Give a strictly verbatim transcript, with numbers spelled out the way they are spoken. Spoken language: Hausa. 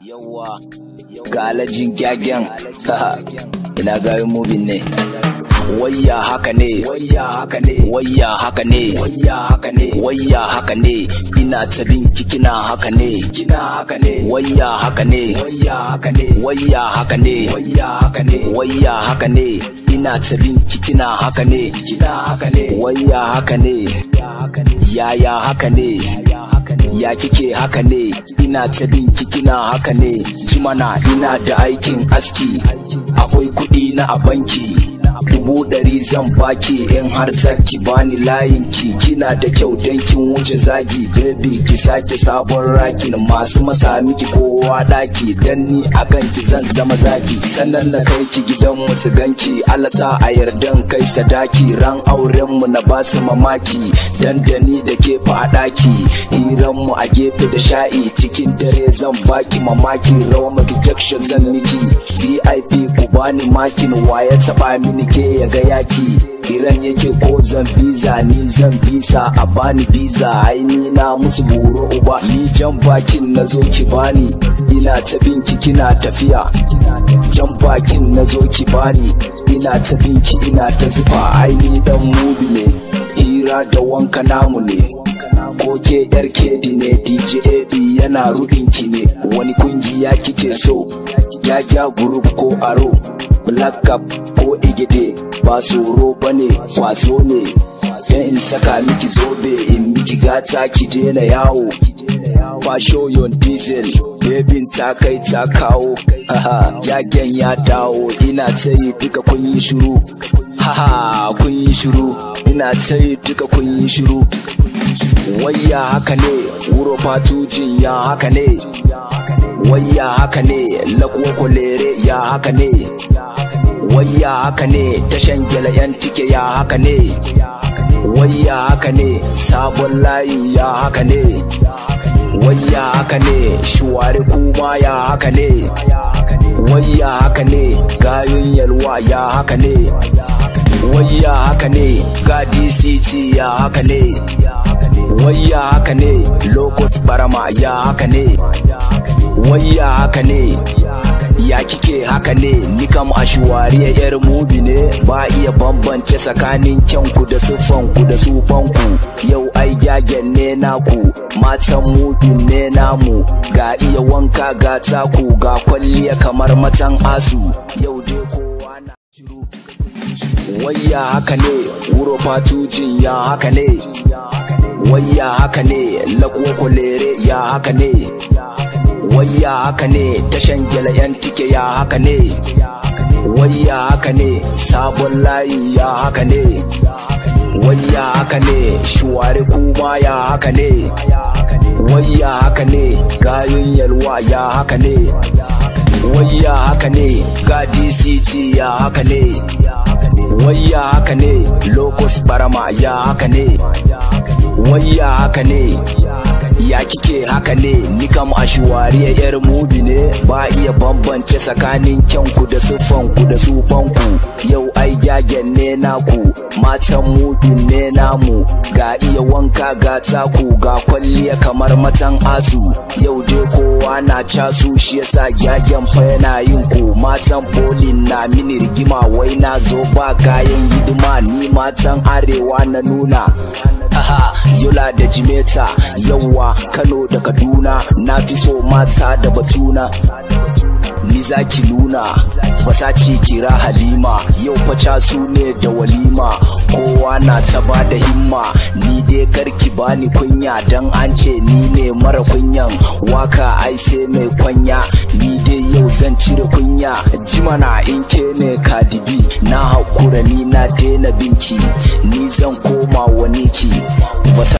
Yawwa ga alajin gyagen ina gayin mubin ne. Wayya haka ne, wayya haka ne, wayya haka ne, wayya haka ne, wayya haka ne, ina ta binki kina haka ne, kina haka ne, wayya haka ne, wayya haka ne, wayya haka ne, wayya haka ne, wayya haka ne, ina ta binki kina haka ne, kina haka ne, wayya haka ne, yaya haka ne, ya kike haka ne, ina ta binki kina haka ne, jimana ina da aikin aski, akwai kuɗi na a banki. Dubu ɗari zan baki in har zaki bani layin ki, kina da kyau dan kin wuce zagi, baby ki sake sabon rakin, masu masa miki kowa daki, dan ni akan ki zan zama zaki, sannan na kai ki gidan mu su ganki, alasa a yardan kai sadaki, ran auren mu na basu mamaki, dan da ni da ke fa daki, hiran mu a gefe da sha'i, cikin dare zan baki mamaki, rawa maki jakshan zan miki, V I P ku bani makin, waya taba mini ke ya ga yaki, Iran yake ko zan biza, ni zan bisa a bani biza, aini na musu buru uba, ni jan bakin na zo ki bani, ina ta binki kina tafiya, jan bakin na zo ki bani, ina ta binki ina ta zufa, aini dan mubi ne, hira da wanka namu ne, ko ke yar kedi ne, D J A B yana rudinki ne, wani kungiya kike so, ya ja group ko aro, black cap ko igide, ba tsoro bane kwazo ne, sai in saka miki zobe in miki gata ki daina yawo, fashoyon diesel bebin ta kai ta kawo, haha yagen ya dawo, ina tayi duka kun yi shiru, haha kun yi shiru, ina tayi duka kun yi shiru. Wayya haka ne, wuro fatujin ya haka ne, wayya haka ne, lakwa kolere ya haka ne, wayya haka ne, tashan gyala yan tike ya haka ne, wayya haka ne, sabon layi ya haka ne, wayya haka ne, shuwari kuma ya haka ne, wayya haka ne, gayun yalwa ya haka ne, wayya haka ne, ga D C T ya haka ne, wayya haka ne, locus barama ya haka ne, wayya haka ne, ya kike haka ne, ni kam ashuwariya yar mubi ne, ba iya bambance tsakanin kyanku da siffanku da sufanku, yau ai gyagen ne naku, matan mubin ne namu, ga iya wanka ga taku, ga kwalliya kamar matan asu, yau dai kowa na shiru. Wayya haka ne, wuro fatujin ya haka ne, wayya haka ne, lakwa kolere ya haka ne, wayya haka ne, tashan gyala yan tike ya haka ne, wayya haka ne, sabon layi ya haka ne, wayya haka ne, shuwari kuma ya haka ne, wayya haka ne, gayun yalwa ya haka ne, wayya haka ne, ga D C T ya haka ne, wayya haka ne, locus barama ya haka ne, wayya haka ne, ya kike haka ne, ni kam ashuwariya yar mubi ne, ba iya bambance tsakanin kyanku da siffanku da sufanku, yau ai gyagen ne naku, matan mubin ne namu, ga iya wanka ga taku, ga kwalliya kamar matan asu, yau dai kowa na casu, shi yasa gyagen fa yana yin ku, matan polin na mini rigima, wai na zo ba kayan hidima, ni matan arewa na nuna, haha yola da jimeta, yawwa Kano da Kaduna, na fi so mata da batuna, ni zaki nuna, fasace kira Halima, yau faca su ne da walima, kowa na ta ba da himma, ni dai karki bani kunya, dan an ce ni ne mara kunyan, waka ai sai mai kwanya, ni dai yau zan cire kunya, jimana in ke ne Kadibi, na hakura ni na daina binki, ni zan koma wani ki.